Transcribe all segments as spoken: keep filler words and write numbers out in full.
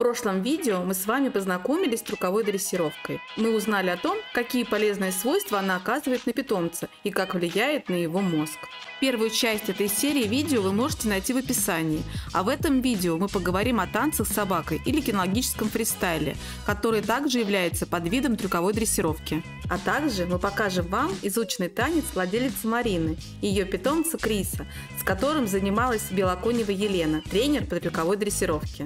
прошлом видео мы с вами познакомились с трюковой дрессировкой. Мы узнали о том, какие полезные свойства она оказывает на питомца и как влияет на его мозг. Первую часть этой серии видео вы можете найти в описании, а в этом видео мы поговорим о танцах с собакой или кинологическом фристайле, который также является подвидом трюковой дрессировки. А также мы покажем вам изученный танец владелицы Марины и ее питомца Криса, с которым занималась Белоконева Елена, тренер по трюковой дрессировке.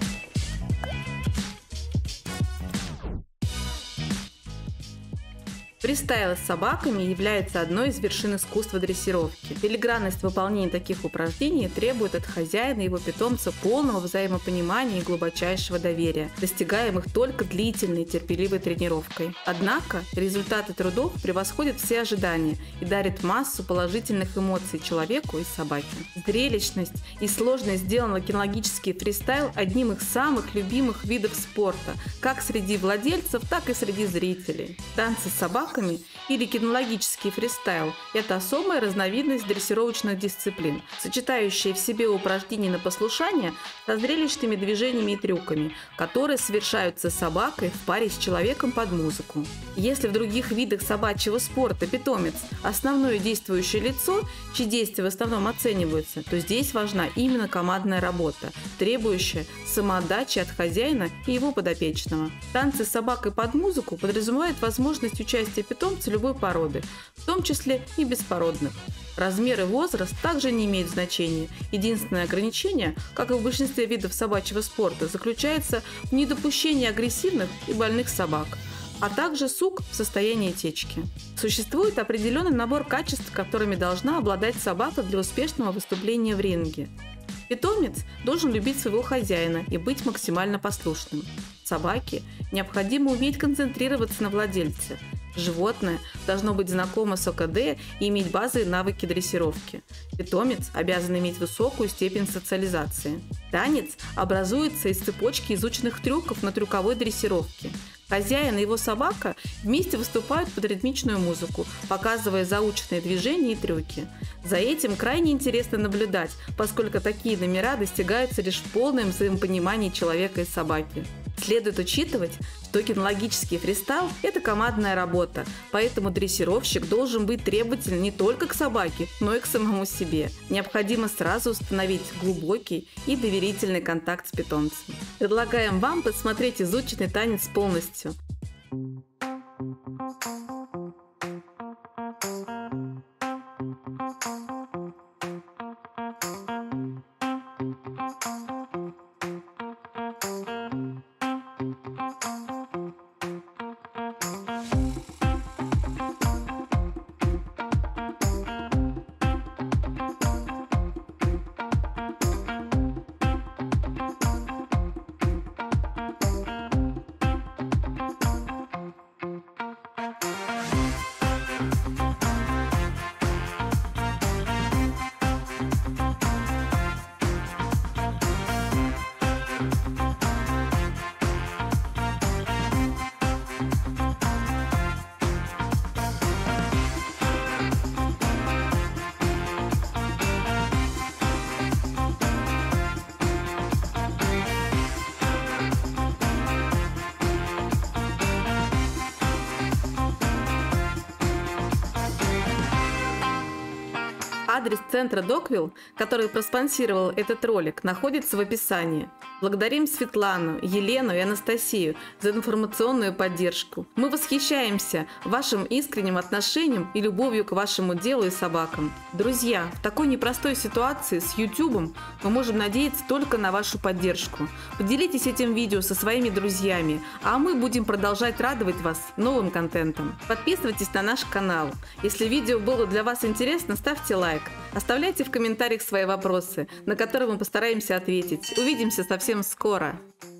Фристайл с собаками является одной из вершин искусства дрессировки. Филигранность выполнения таких упражнений требует от хозяина и его питомца полного взаимопонимания и глубочайшего доверия, достигаемых только длительной и терпеливой тренировкой. Однако результаты трудов превосходят все ожидания и дарят массу положительных эмоций человеку и собаке. Зрелищность и сложность сделанного кинологический фристайл одним из самых любимых видов спорта, как среди владельцев, так и среди зрителей. Танцы с собаками или кинологический фристайл – это особая разновидность дрессировочных дисциплин, сочетающая в себе упражнения на послушание со зрелищными движениями и трюками, которые совершаются собакой в паре с человеком под музыку. Если в других видах собачьего спорта питомец – основное действующее лицо, чьи действия в основном оцениваются, то здесь важна именно командная работа, требующая самоотдачи от хозяина и его подопечного. Танцы с собакой под музыку подразумевают возможность участия питомца любой породы, в том числе и беспородных. Размер и возраст также не имеют значения. Единственное ограничение, как и в большинстве видов собачьего спорта, заключается в недопущении агрессивных и больных собак, а также сук в состоянии течки. Существует определенный набор качеств, которыми должна обладать собака для успешного выступления в ринге. Питомец должен любить своего хозяина и быть максимально послушным. Собаке необходимо уметь концентрироваться на владельце. Животное должно быть знакомо с ОКД и иметь базовые навыки дрессировки. Питомец обязан иметь высокую степень социализации. Танец образуется из цепочки изученных трюков на трюковой дрессировке. Хозяин и его собака вместе выступают под ритмичную музыку, показывая заученные движения и трюки. За этим крайне интересно наблюдать, поскольку такие номера достигаются лишь в полном взаимопонимании человека и собаки. Следует учитывать, что кинологический фристайл – это командная работа, поэтому дрессировщик должен быть требователен не только к собаке, но и к самому себе. Необходимо сразу установить глубокий и доверительный контакт с питомцем. Предлагаем вам посмотреть изученный танец полностью. Адрес центра Догвилл, который проспонсировал этот ролик, находится в описании. Благодарим Светлану, Елену и Анастасию за информационную поддержку. Мы восхищаемся вашим искренним отношением и любовью к вашему делу и собакам. Друзья, в такой непростой ситуации с YouTube мы можем надеяться только на вашу поддержку. Поделитесь этим видео со своими друзьями, а мы будем продолжать радовать вас новым контентом. Подписывайтесь на наш канал. Если видео было для вас интересно, ставьте лайк. Оставляйте в комментариях свои вопросы, на которые мы постараемся ответить. Увидимся совсем скоро!